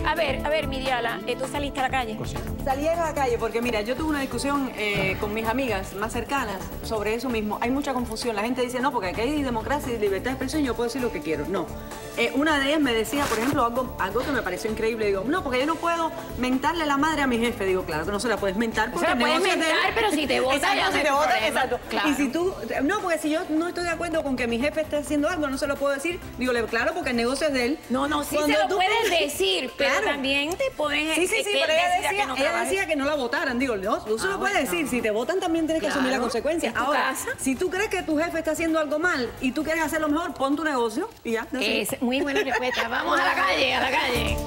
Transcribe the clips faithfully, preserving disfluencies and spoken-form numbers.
A ver, a ver, Miriala, ¿tú saliste a la calle? Salí a la calle porque, mira, yo tuve una discusión eh, con mis amigas más cercanas sobre eso mismo. Hay mucha confusión. La gente dice, no, porque aquí hay democracia y libertad de expresión y yo puedo decir lo que quiero. No. Eh, una de ellas me decía, por ejemplo, algo, algo que me pareció increíble. Digo, no, porque yo no puedo mentarle la madre a mi jefe. Digo, claro que no se la puedes mentar. Porque o sea, puedes mentar, de... pero si te votan, exacto, ya si te votan, exacto. Claro. Y si tú, no, porque si yo no estoy de acuerdo con que mi jefe esté haciendo algo, no se lo puedo decir. Digo, claro, porque el negocio es de él. No, no, sí Cuando se lo tú... puedes decir, pero claro. también te puedes... Sí, sí, sí, que pero ella decía, que no ella decía que no la votaran. Digo, no, tú se ah, lo puedes bueno. decir. Si te votan, también tienes que claro. asumir las consecuencias. Ahora, casa? si tú crees que tu jefe está haciendo algo mal y tú quieres hacerlo mejor, pon tu negocio y ya. No sé. Es muy buena respuesta. Vamos a la calle, a la calle.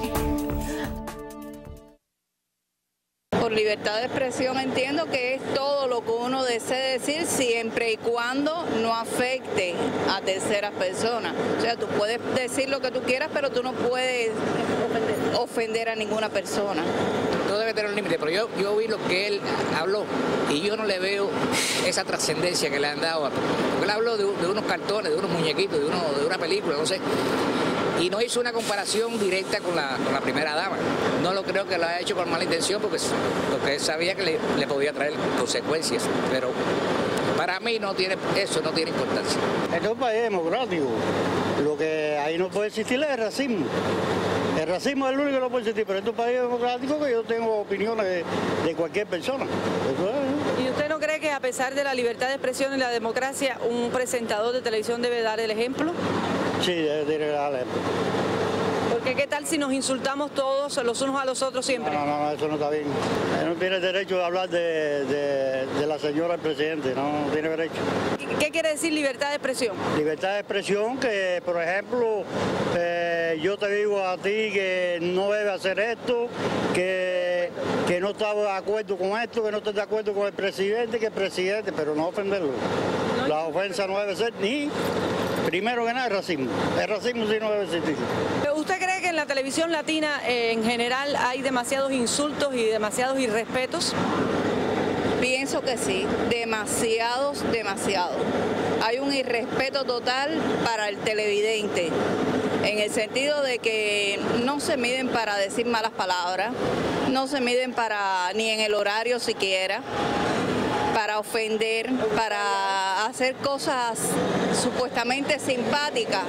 Por libertad de expresión entiendo que es todo lo que uno desee decir siempre y cuando no afecte a terceras personas. O sea, tú puedes decir lo que tú quieras, pero tú no puedes ofender a ninguna persona. Todo debe tener un límite, pero yo, yo vi lo que él habló y yo no le veo esa trascendencia que le han dado. Porque él habló de, de unos cartones, de unos muñequitos, de, uno, de una película, no sé. Y no hizo una comparación directa con la, con la primera dama. No lo creo que lo haya hecho con mala intención porque, porque él sabía que le, le podía traer consecuencias. Pero para mí no tiene, eso no tiene importancia. Este es un país democrático. Lo que ahí no puede existir es el racismo. El racismo es el único que no puede existir, pero este es un país democrático que yo tengo opiniones de, de cualquier persona. Eso es. ¿Y usted no cree que a pesar de la libertad de expresión y la democracia, un presentador de televisión debe dar el ejemplo? Sí, debe, debe dar el ejemplo. Porque qué tal si nos insultamos todos los unos a los otros siempre. No, no, no, eso no está bien. Él no tiene derecho de hablar de, de, de la señora del presidente, no, no tiene derecho. ¿Qué quiere decir libertad de expresión? Libertad de expresión que, por ejemplo, eh, yo te digo a ti que no debe hacer esto, que, que no estaba de acuerdo con esto, que no estoy de acuerdo con el presidente, que el presidente, pero no ofenderlo. No, la ofensa no debe ser ni, primero que nada, el racismo. El racismo sí no debe existir. ¿Usted cree que en la televisión latina eh, en general hay demasiados insultos y demasiados irrespetos? Pienso que sí, demasiados, demasiados. Hay un irrespeto total para el televidente, en el sentido de que no se miden para decir malas palabras, no se miden para ni en el horario siquiera, para ofender, para hacer cosas supuestamente simpáticas.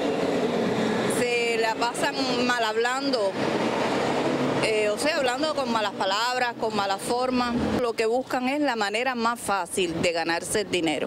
Se la pasan mal hablando. Eh, o sea, hablando con malas palabras, con malas formas. Lo que buscan es la manera más fácil de ganarse el dinero.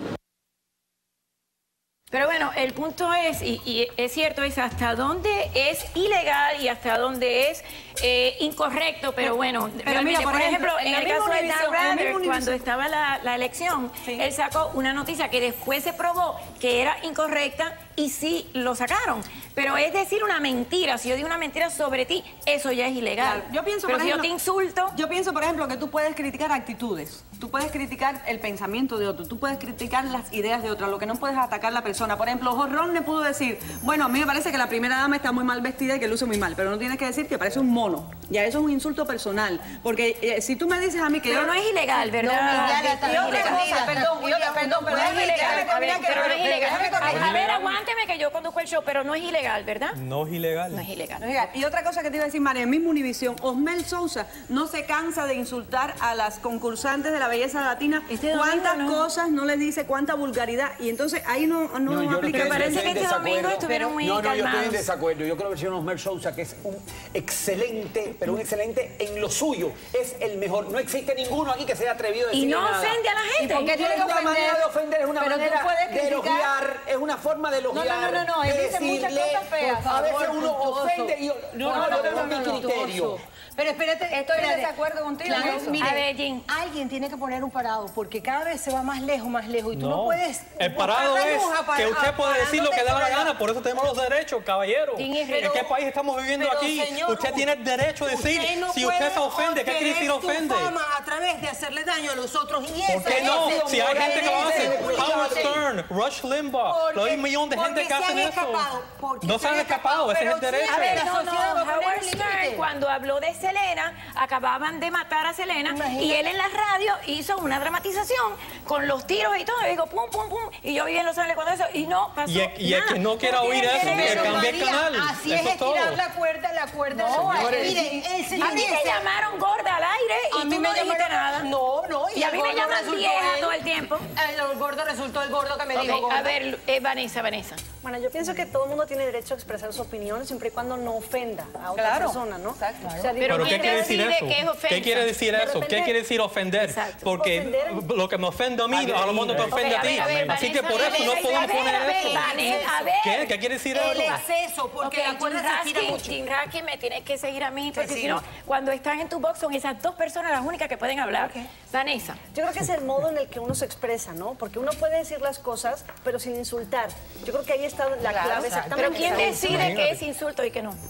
Pero bueno, el punto es, y, y es cierto, es hasta dónde es ilegal y hasta dónde es eh, incorrecto, pero, pero bueno, pero mira, por, por ejemplo, ejemplo, en, en el caso de Dan Rather, cuando estaba la, la elección, sí. él sacó una noticia que después se probó que era incorrecta y sí lo sacaron. Pero es decir una mentira, si yo digo una mentira sobre ti, eso ya es ilegal. Claro. Yo pienso, pero por si ejemplo, yo te insulto... Yo pienso, por ejemplo, que tú puedes criticar actitudes, tú puedes criticar el pensamiento de otro, tú puedes criticar las ideas de otro, lo que no puedes atacar a la persona. Por ejemplo, Jorrón me pudo decir, bueno, a mí me parece que la primera dama está muy mal vestida y que luce muy mal, pero no tienes que decir que parece un mono. Ya eso es un insulto personal, porque eh, si tú me dices a mí que... Pero yo... no es ilegal, ¿verdad? No, y otra cosa, perdón, y otra, perdón, pero no es ilegal, a ver, pero no es ilegal. A ver, a aguánteme que yo conduzco el show, pero no es ilegal, ¿verdad? No es ilegal. No es ilegal. No es ilegal. Y otra cosa que te iba a decir, María, en mismo Univisión, Osmel Sousa no se cansa de insultar a las concursantes de la belleza latina. Este ¿Cuántas no? cosas no les dice, cuánta vulgaridad? Y entonces ahí no, no, No, yo aplica. no Me parece que este domingo desacuerdo. estuvieron muy No, no, calmados. yo estoy en desacuerdo. Yo creo que el señor Osmel Sousa, que es un excelente, pero un excelente en lo suyo, es el mejor. No existe ninguno aquí que se haya atrevido a decir Y no nada. ofende a la gente. ¿Y por qué tiene que Es una ofender? manera de ofender, es una Pero tú manera puedes de criticar. elogiar, es una forma de elogiar. No, no, no, no, él de dice muchas decirle, cosas feas. A veces Por uno favor, ofende y yo, no, no, yo tengo mi criterio. Pero espérate, Estoy espérate. en desacuerdo contigo. Claro, en eso. mire, A ver, Jean. alguien tiene que poner un parado, porque cada vez se va más lejos, más lejos, y tú no, No. puedes... El parado buscar la es aguja para- que usted puede decir lo que le da la parándote gana, por eso tenemos los derechos, caballero. ¿Quién es? ¿En Pero- qué país estamos viviendo pero, aquí? señor, usted tiene el derecho de decir, usted no si puede usted se ofende, ¿qué quiere decir obtener ofende? su fama a través de hacerle daño a los otros, y ¿Por qué no? ese- Si hay gente que lo hace, ese- Howard Stern, Rush Limbaugh, Porque- hay un millón de gente porque que se hacen han eso. escapado, porque No se han escapado, ese es el pero derecho. A ver, La no, no, sociedad va a poner Howard un Stern, límite. cuando cuando habló de Selena, acababan de matar a Selena, Imagínate. y él en la radio hizo una dramatización con los tiros y todo, y digo, pum, pum, pum, y yo vivía en Los Ángeles cuando eso, y no pasó Y el, y el nada. que no quiera Tú oír tienes eso, que derecho. cambie el María, canal. así Eso es es todo. estirar la cuerda, la cuerda. No, señores. señores. Miren, el señor A mí me dice- llamaron gorda al aire y A tú mí no me dijiste llamaron- nada. No, no. Y a mí el me gordo llaman resultó vieja él. todo el tiempo. El gordo resultó el gordo que me dijo Ok, gorda. a ver, eh, Vanessa, Vanessa. Bueno, yo pienso que todo el mundo tiene derecho a expresar su opinión siempre y cuando no ofenda a otra Claro. persona, ¿no? Exacto. O sea, Pero ¿Pero ¿quién qué quiere decir decide eso? qué es ofensa? ¿Qué quiere decir De eso? ¿Qué repente- quiere decir ofender? Exacto. Porque Ofender- lo que me ofende a mí, a lo mejor no te Ok, ofende Ok, a ti. ver, a ver, Así que Vanessa, por eso no Vanessa, podemos a ver, poner a ver, eso. Vanessa, a ver. ¿Qué? ¿Qué quiere decir El eso? exceso, porque Ok, la cuerda Jim se estira Raskin, mucho. Jim Raskin, me tienes que seguir a mí, porque sí. si no, cuando están en tu box son esas dos personas las únicas que pueden hablar. Vanessa. Yo creo que es el modo en el que uno se expresa, ¿no? Porque uno puede decir las cosas, pero sin insultar. Yo creo que ahí está la clave exactamente. Pero ¿quién ¿sabes? decide qué es insulto y qué no?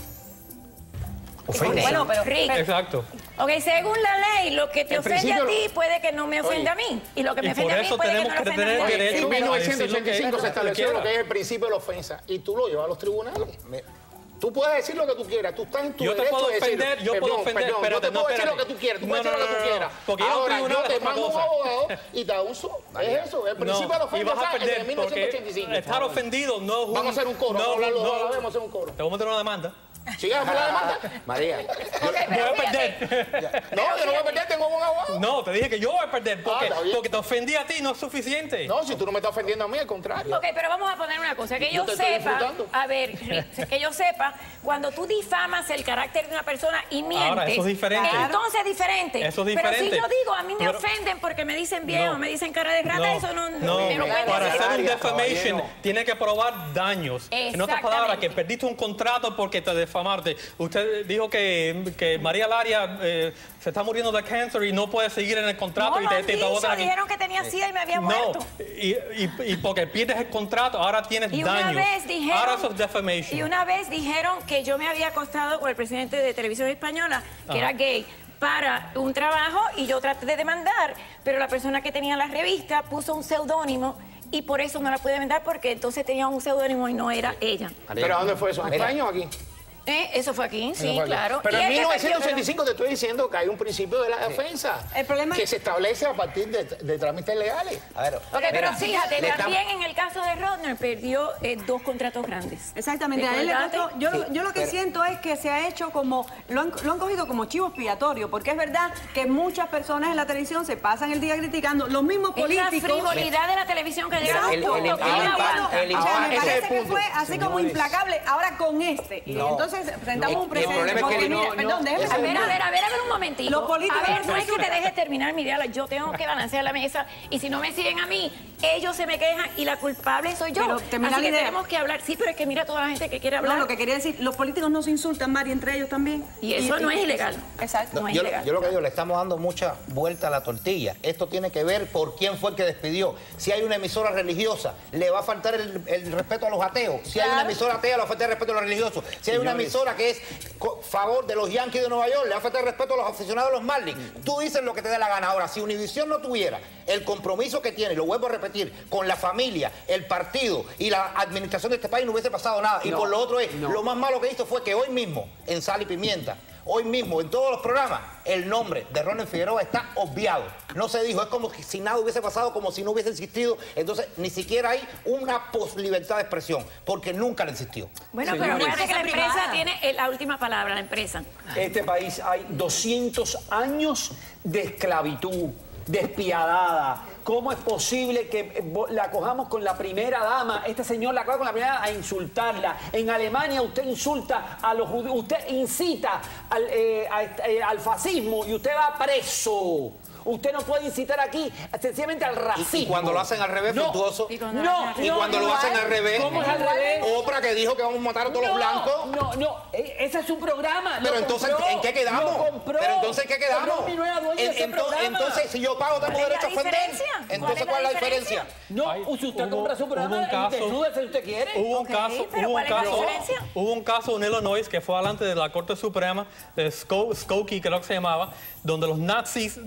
Ofensa. Bueno, pero Rick. Exacto. Ok, según la ley, lo que te En ofende a principio- ti puede que no me ofenda a Oye. mí. Y lo que me Y ofende por a mí eso puede que no tenemos le que ofenda a tener nadie. derecho. En a decir lo mil novecientos ochenta y cinco que- se estableció quiera. lo que es el principio de la ofensa y tú lo llevas a los tribunales. Me- Tú puedes decir lo que tú quieras, tú estás en tu Yo te derecho puedo de decir, ofender, yo puedo perdón, ofender, perdón, pero yo te no, puedo decir lo espérate. que tú quieras, tú puedes No, decir lo que no, tú no, quieras. no, porque ir a un Ahora, tribunal yo es te otra mando un cosa. abogado y te da un su. Es eso, el principio de la No, y ofensa vas a está en perder mil novecientos ochenta y porque cinco. estar ofendido no es un... Vamos a hacer un coro, no, vamos a hablarlo, no, ahora vamos a hacer un coro. Te voy a meter una demanda. ¿Sigues a la demanda? María, Voy a perder. No, yo no voy a perder, tengo un abogado. No, te dije que yo voy a perder porque, Ah, está bien. porque te ofendí a ti, no es suficiente. No, si tú no me estás ofendiendo a mí, al contrario. Ok, pero vamos a poner una cosa, que yo, Yo te estoy sepa, disfrutando. a ver, Rick, que yo sepa, cuando tú difamas el carácter de una persona y mientes, Ahora, eso es diferente. entonces es diferente. Eso es Pero si diferente. yo digo, a mí me Pero- ofenden porque me dicen viejo, No. me dicen cara de rata, No, eso no, no, me lo pueden para decir. hacer un María, defamation caballero. tiene que probar daños. En otras palabras, que Exactamente. perdiste un contrato porque te defamaste. Usted dijo que, que María Laria eh, se está muriendo de cáncer y no puede seguir en el contrato No y lo te, han te, te dicho, botan aquí. dijeron que tenía sida y me había No, muerto. y, y, y porque pierdes el contrato, ahora tienes Y una daños. vez dijeron, ahora eso es defamation. y una vez dijeron que yo me había acostado con el presidente de Televisión Española, que Ajá. era gay, para un trabajo y yo traté de demandar, pero la persona que tenía la revista puso un seudónimo y por eso no la pude demandar porque entonces tenía un seudónimo y no era ella. ¿Pero a dónde fue eso? ¿En Mira. España o aquí? ¿Eh? Eso fue aquí, sí, Eso fue aquí. claro. Pero Y en es que mil novecientos ochenta y perdió, cinco te estoy diciendo que hay un principio de la defensa El problema que es- se establece a partir de, de trámites legales. a ver. Ok, pero fíjate, le también en el caso de Rodner perdió eh, dos contratos grandes. Exactamente, a él le ¿Recordate? costó- yo, Sí, yo lo que pero- siento es que se ha hecho como, lo han, lo han cogido como chivo expiatorio, porque es verdad que muchas personas en la televisión se pasan el día criticando, los mismos Es la políticos. frivolidad de la televisión que llega a un el- punto el- que el no impacto- aguanta. el O sea, me Ese es el parece que punto. fue así como Señores. implacable ahora con este. Y No. entonces presentamos No, un y el precedente. problema es que porque no, mira, no, perdón, déjeme ese A ver, terminar. a ver, a ver, a ver un momentito. Los políticos a ver, no no es que te censuran. dejes terminar mi diálogo. Yo tengo que balancear la mesa y si no me siguen a mí, ellos se me quejan y la culpable soy yo. Pero termina Así la que idea. tenemos que hablar. Sí, pero es que mira toda la gente que quiere hablar. No, lo que quería decir, los políticos no se insultan, Mari, entre ellos también. Y eso no es ilegal. Exacto. No es yo, ilegal. yo lo que digo, le estamos dando mucha vuelta a la tortilla. Esto tiene que ver por quién fue el que despidió. Si hay una emisora religiosa, le va a faltar el, el respeto a los ateos. Si hay una emisora atea, le va a faltar el respeto a los religiosos. Si hay una emisora que es co- favor de los Yankees de Nueva York, le va a faltar el respeto a los aficionados de los Marlins. Tú dices lo que te dé la gana. Ahora, si Univision no tuviera el compromiso que tiene, y lo vuelvo a repetir, con la familia, el partido y la administración de este país, no hubiese pasado nada. Y No, por lo otro es, no. lo más malo que hizo fue que hoy mismo, en Sal y Pimienta, hoy mismo, en todos los programas, el nombre de Rodner Figueroa está obviado. No se dijo, es como si nada hubiese pasado, como si no hubiese existido. Entonces, ni siquiera hay una posibilidad de expresión, porque nunca le existió. Bueno, pero Señores. acuérdate que la Empresa empresa privada. tiene eh, la última palabra, la empresa. Este país hay doscientos años de esclavitud despiadada. ¿Cómo es posible que eh, vo- la cojamos con la primera dama? Este señor la coja con la primera dama a insultarla. En Alemania usted insulta a los judíos, usted incita al, eh, a- eh, al fascismo y usted va preso. Usted no puede incitar aquí sencillamente al racismo. Y cuando lo hacen al revés, no, fructuoso. Y cuando no, lo Y no, cuando lo igual. hacen al revés. ¿Cómo es al revés? Oprah que dijo que vamos a matar a todos los blancos. No, no, e- ese es su programa. Pero lo entonces, compró, ¿en qué quedamos? Lo compró. Pero entonces, ¿en qué quedamos? Romney no era dueño de En- ese ento- programa. entonces, si yo pago, tengo ¿Cuál es derecho a la ofender. diferencia? Entonces, ¿Cuál ¿cuál es es la la diferencia? No, Hay- si usted hubo- compra su programa, hubo un caso- desnúdese si usted quiere. Hubo un Ok, caso, pero hubo un ¿cuál es la caso, diferencia? hubo un caso en Illinois que fue delante de la Corte Suprema de Sko- Skokie, creo que se llamaba, donde los nazis de Illinois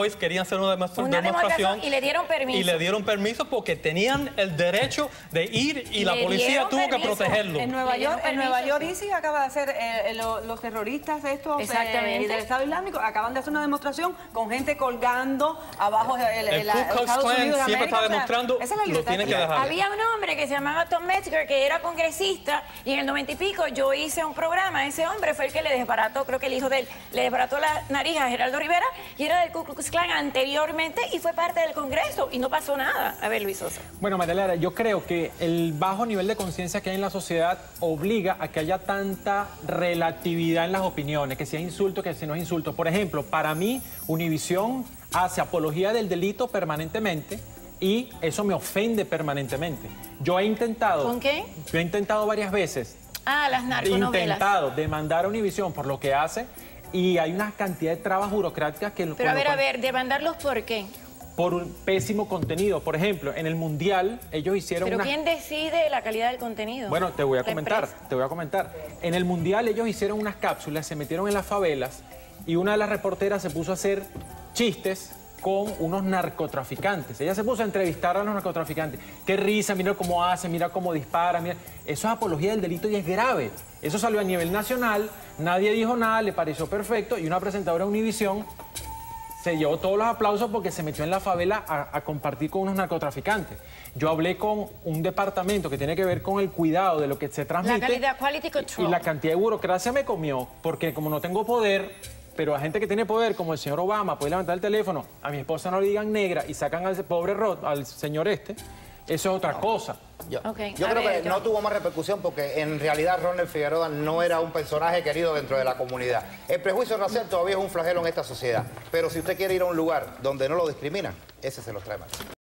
Boys querían hacer una, demonstra Una demostración. demostración y le dieron permiso. Y le dieron permiso porque tenían el derecho de ir y la Le policía dieron tuvo permiso. que protegerlo. En Nueva Le dieron York, en Nueva permiso, York, sí. Isi acaba de hacer, eh, lo- los terroristas estos eh, Exactamente. del Estado Islámico acaban de hacer una demostración con gente colgando abajo del El Ku Klux Estados Klan Unidos de siempre América. está O sea, demostrando, esa es la lo libertad tienen de que dejar. Había un hombre que se llamaba Tom Metzger, que era congresista, y en el noventa y pico yo hice un programa. Ese hombre fue el que le desbarató, creo que el hijo de él, le desbarató la nariz a Geraldo Rivera, y era del Ku Klux Klan anteriormente, y fue parte del Congreso, y no pasó nada. A ver, Luis Sosa. Bueno, María Lara, yo creo que el bajo nivel de conciencia que hay en la sociedad obliga a que haya tanta relatividad en las opiniones, que si es insulto, que si no es insulto. Por ejemplo, para mí, Univisión hace apología del delito permanentemente y eso me ofende permanentemente. Yo he intentado... ¿Con qué? Yo he intentado varias veces, Ah, las narconovelas. intentado demandar a Univisión por lo que hace y hay una cantidad de trabas burocráticas que... Pero a ver, a ver, demandarlos por qué. Por un pésimo contenido. Por ejemplo, en el Mundial ellos hicieron Pero una... ¿quién decide la calidad del contenido? Bueno, te voy a La comentar, empresa. te voy a comentar. En el Mundial ellos hicieron unas cápsulas, se metieron en las favelas y una de las reporteras se puso a hacer chistes con unos narcotraficantes. Ella se puso a entrevistar a los narcotraficantes. Qué risa, mira cómo hace, mira cómo dispara, mira. Eso es apología del delito y es grave. Eso salió a nivel nacional, nadie dijo nada, le pareció perfecto y una presentadora de Univisión se llevó todos los aplausos porque se metió en la favela a, a compartir con unos narcotraficantes. Yo hablé con un departamento que tiene que ver con el cuidado de lo que se transmite. La calidad, quality control. Y la cantidad de burocracia me comió, porque como no tengo poder, pero a gente que tiene poder, como el señor Obama, puede levantar el teléfono, a mi esposa no le digan negra y sacan al pobre Rod, al señor este, eso es otra cosa. Yo, Ok, yo a creo ver, que yo- no tuvo más repercusión porque en realidad Ronald Figueroa no era un personaje querido dentro de la comunidad. El prejuicio racial todavía es un flagelo en esta sociedad, pero si usted quiere ir a un lugar donde no lo discriminan, ese se los trae más.